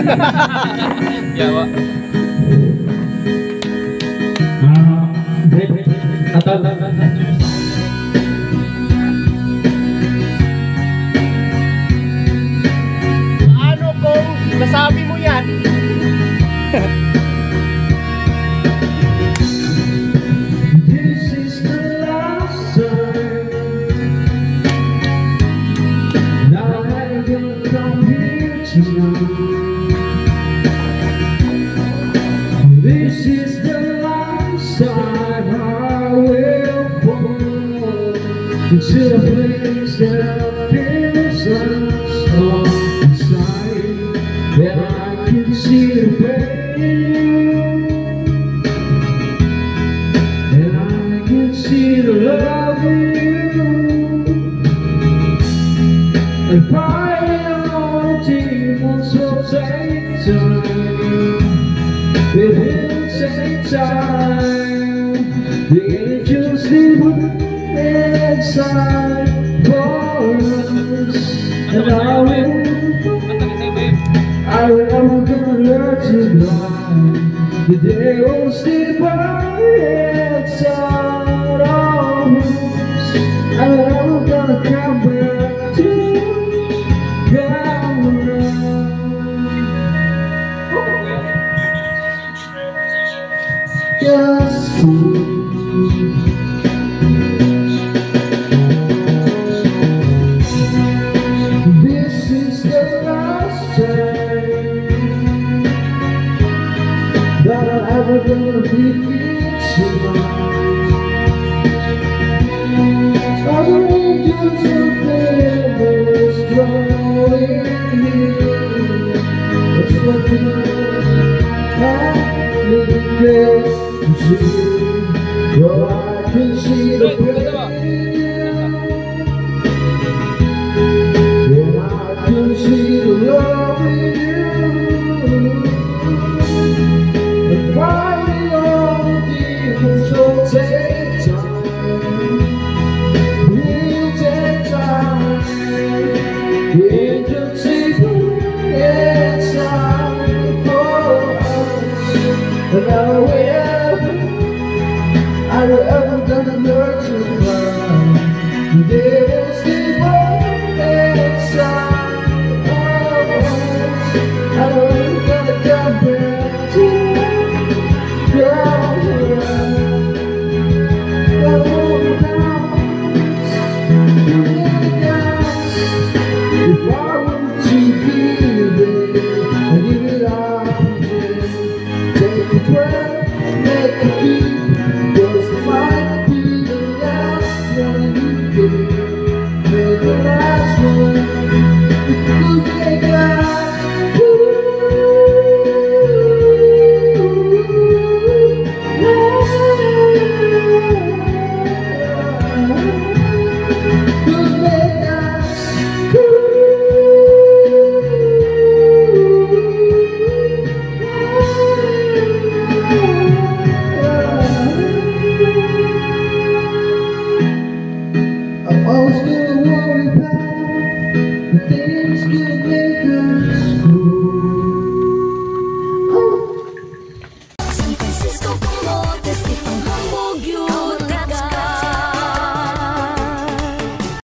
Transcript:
Ya, Pak. Ano kung nasabi mo yan? This is the last time that I'm gonna come here tonight. This is the last time I will fall into a place that feels like home inside, and I can see the pain, and I can see the love in you, and fighting all the demons will take time. It will take time. The angels sleep inside for us, and I will never gonna learn to lie. The day will sleep inside of us, and I'm never gonna come back to come around. Just this is the last time that I'm ever gonna be here tonight. Other angels of heaven is drawing here. Let's let you know I'm living there to see. Oh, I can see the pain, and I can see the love in you, and fighting all the demons will take time. Will take time. The angels sleep inside for us, and I will ever gonna learn to fly. The day will sleep inside of us, I will ever gonna come back to ground around. I will dance, if I want to be there, I give it up again. Take a breath, make a deep